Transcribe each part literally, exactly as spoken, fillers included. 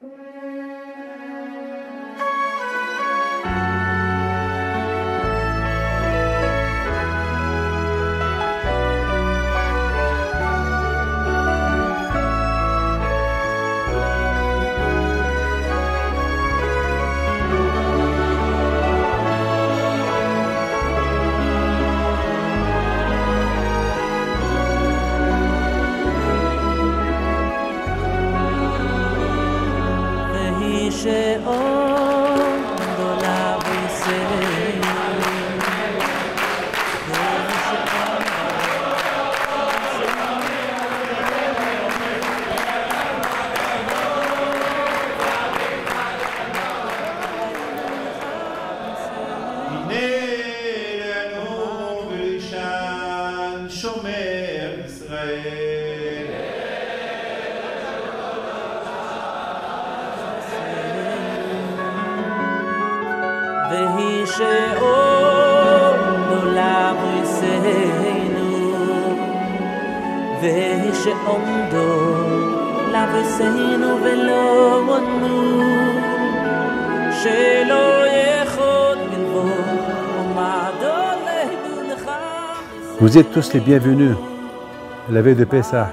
Vous êtes tous les bienvenus la veille de Pessah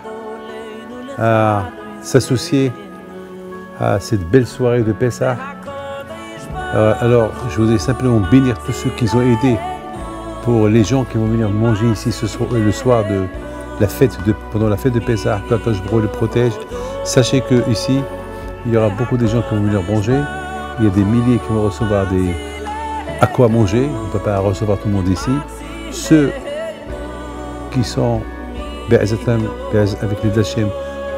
à s'associer à cette belle soirée de Pessah. Alors, je voudrais simplement bénir tous ceux qui ont aidé pour les gens qui vont venir manger ici ce soir, le soir de la fête de, pendant la fête de Pessah, que Akadosh Baruch Hu le protège. Sachez que ici, il y aura beaucoup de gens qui vont venir manger. Il y a des milliers qui vont recevoir des à quoi manger. On ne peut pas recevoir tout le monde ici. Ceux qui sont avec les Hachem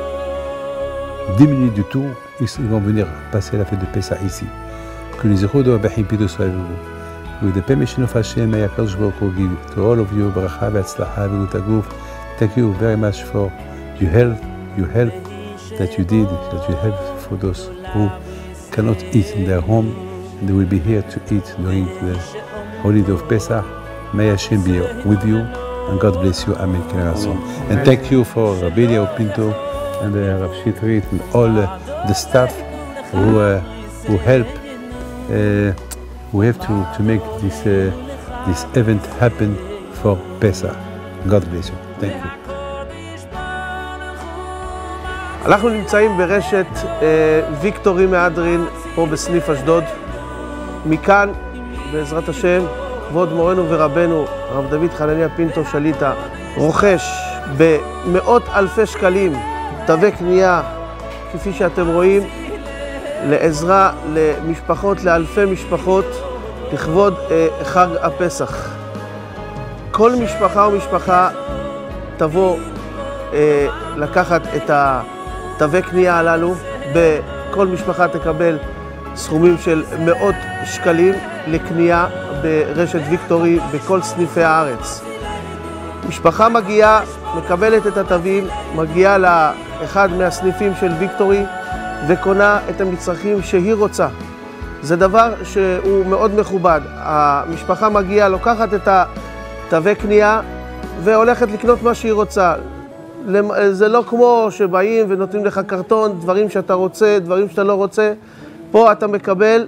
diminués du tout, ils vont venir passer la fête de Pessah ici. Que les Yehuda Bahim Pido soient avec vous. With the permission of Hashem, may Akadosh Baruch Hu give to all of you bracha ve'atzlacha ve'utaguf. Thank you very much for your help, your help that you did, that you helped for those who cannot eat in their home. And they will be here to eat during the holiday of Pesach. May Hashem be with you, and God bless you. Amen. And thank you for Rabbi Eliyahu Pinto and uh, Rav Shitrit and all uh, the staff who uh, who help. Uh, we have to to make this uh, this event happen for Pesach. God bless you. Thank you. אנחנו נמצאים ברשת ויקטורי מהדרין פה בסניף אשדוד. מכאן, בעזרת השם, כבוד מורנו ורבנו, הרב דוד חנניה פינטו שליטה, רוכש במאות אלפי שקלים תווי קנייה, כפי שאתם רואים, לעזרה למשפחות, לאלפי משפחות, לכבוד חג הפסח. כל משפחה ומשפחה תבוא לקחת את התווי קנייה הללו, בכל משפחה תקבל סכומים של מאות שקלים לקנייה ברשת ויקטורי בכל סניפי הארץ. משפחה מגיעה, מקבלת את התווים, מגיעה לאחד מהסניפים של ויקטורי וקונה את המצרכים שהיא רוצה. זה דבר שהוא מאוד מכובד. המשפחה מגיעה, לוקחת את התווי קנייה והולכת לקנות מה שהיא רוצה. זה לא כמו שבאים ונותנים לך קרטון, דברים שאתה רוצה, דברים שאתה לא רוצה. פה אתה מקבל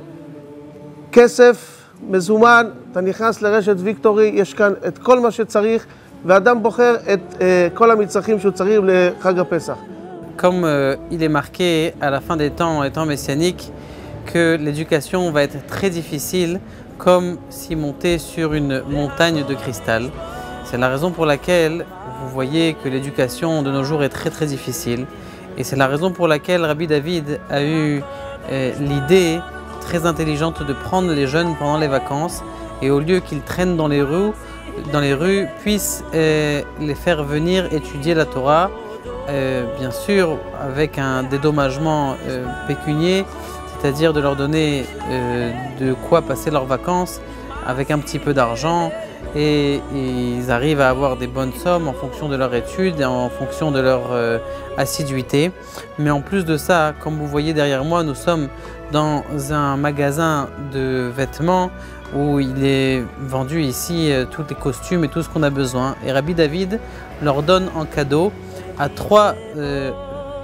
כסף מזומן, אתה נכנס לרשת ויקטורי, יש כאן את כל מה שצריך, ואדם בוחר את כל המצרכים שהוא צריך לחג הפסח. Comme euh, il est marqué à la fin des temps, les temps messianiques, que l'éducation va être très difficile, comme si monter sur une montagne de cristal. C'est la raison pour laquelle vous voyez que l'éducation de nos jours est très très difficile. Et c'est la raison pour laquelle Rabbi David a eu euh, l'idée très intelligente de prendre les jeunes pendant les vacances et au lieu qu'ils traînent dans les rues, dans les rues puissent euh, les faire venir étudier la Torah, euh, bien sûr avec un dédommagement euh, pécunier, c'est-à-dire de leur donner euh, de quoi passer leurs vacances avec un petit peu d'argent. Et, et ils arrivent à avoir des bonnes sommes en fonction de leur étude et en fonction de leur euh, assiduité. Mais en plus de ça, comme vous voyez derrière moi, nous sommes dans un magasin de vêtements où il est vendu ici euh, tous les costumes et tout ce qu'on a besoin. Et Rabbi David leur donne en cadeau à trois euh,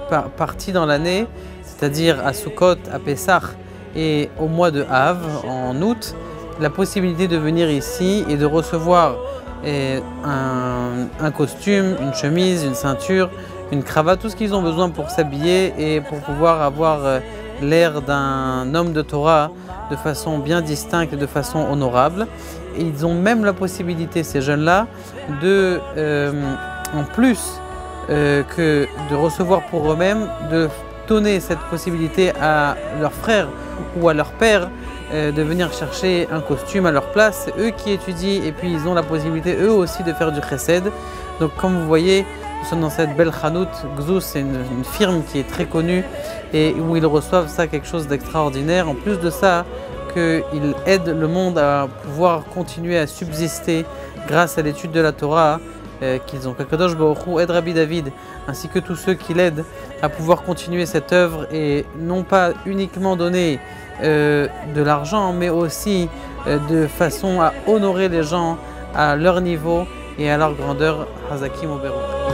par parties dans l'année, c'est-à-dire à Sukkot, à Pessah et au mois de Av, en août, la possibilité de venir ici et de recevoir eh, un, un costume, une chemise, une ceinture, une cravate, tout ce qu'ils ont besoin pour s'habiller et pour pouvoir avoir euh, l'air d'un homme de Torah de façon bien distincte et de façon honorable. Et ils ont même la possibilité, ces jeunes-là, de, euh, en plus euh, que de recevoir pour eux-mêmes, de donner cette possibilité à leurs frères ou à leur père euh, de venir chercher un costume à leur place. C'est eux qui étudient et puis ils ont la possibilité eux aussi de faire du chesed. Donc comme vous voyez, nous sommes dans cette belle chanout. Gzous, c'est une, une firme qui est très connue et où ils reçoivent ça, quelque chose d'extraordinaire. En plus de ça, qu'ils aident le monde à pouvoir continuer à subsister grâce à l'étude de la Torah euh, qu'ils ont. Qu'Akadosh Baruch Hu aide Rabbi David ainsi que tous ceux qui l'aident à pouvoir continuer cette œuvre et non pas uniquement donner euh, de l'argent mais aussi euh, de façon à honorer les gens à leur niveau et à leur grandeur. Hazakim Oberu.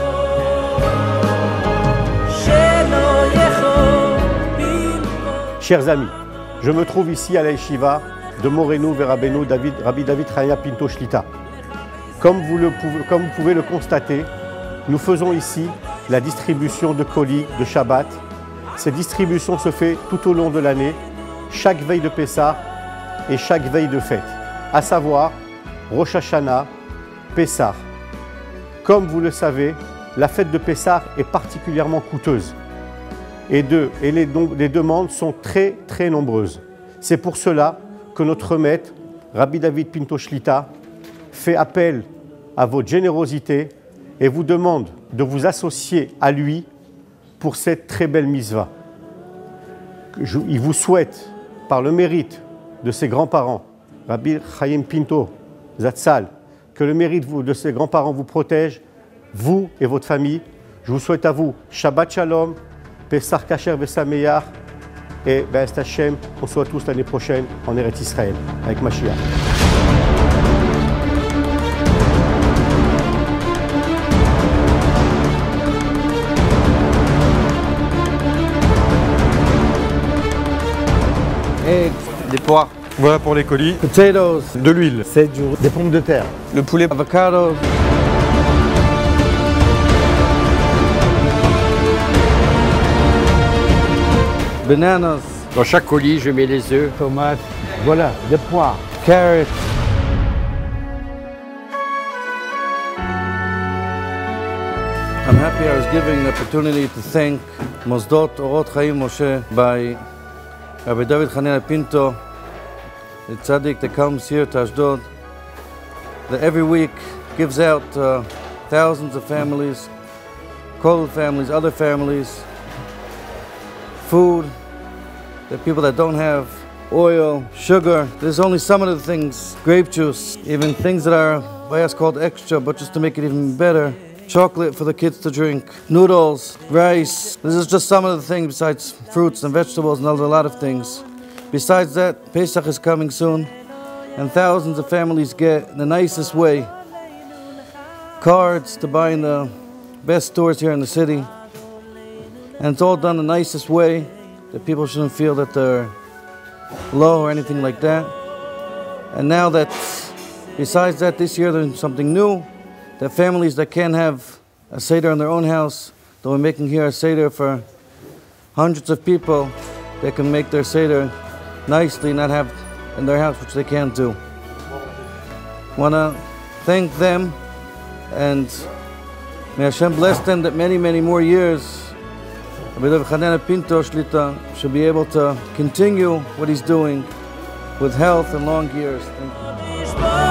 Chers amis, je me trouve ici à la Yeshiva de Moreno vers Rabbeinu David, Rabbi David Hanania Pinto Shlita. Comme vous, le pouvez, comme vous pouvez le constater, nous faisons ici la distribution de colis de Shabbat. Cette distribution se fait tout au long de l'année, chaque veille de Pessah et chaque veille de fête, à savoir Rosh Hashanah, Pessah. Comme vous le savez, la fête de Pessah est particulièrement coûteuse et, de, et les, les demandes sont très très nombreuses. C'est pour cela que notre maître, Rabbi David Pinto Shlita, fait appel à votre générosité et vous demande de vous associer à lui pour cette très belle mitzvah. Je, il vous souhaite, par le mérite de ses grands-parents, Rabbi Chaim Pinto Zatzal, que le mérite de ses grands-parents vous protège, vous et votre famille. Je vous souhaite à vous Shabbat Shalom, Pesach Kasher Vesameyach et Be'ez Hashem, on se voit tous l'année prochaine en Eretz Israël avec Mashiach. Eggs, des pois. Voilà pour les colis. Potatoes, De l'huile. sept jours, des pommes de terre. Le poulet, Avocados. Bananas. Dans chaque colis, je mets les œufs. Tomates. Voilà, des pois. Carrots. I'm happy I was given the opportunity to thank Mosdot Orot Chaim Moshe by Rabbi David Hanania Pinto, the tzaddik that comes here to Ashdod, that every week gives out uh, thousands of families, Kollel families, other families, food, the people that don't have oil, sugar. There's only some of the things, grape juice, even things that are, by us called extra, but just to make it even better. Chocolate for the kids to drink, noodles, rice. This is just some of the things besides fruits and vegetables and a lot of things. Besides that, Pesach is coming soon, and thousands of families get, in the nicest way, cards to buy in the best stores here in the city. And it's all done the nicest way, that people shouldn't feel that they're low or anything like that. And now that, besides that, this year there's something new. The families that can't have a Seder in their own house, that we're making here a Seder for hundreds of people that can make their Seder nicely, not have in their house, which they can't do. I want to thank them, and may Hashem bless them that many, many more years Rabbi David Hanania Pinto Shlita should be able to continue what he's doing with health and long years. Thank you.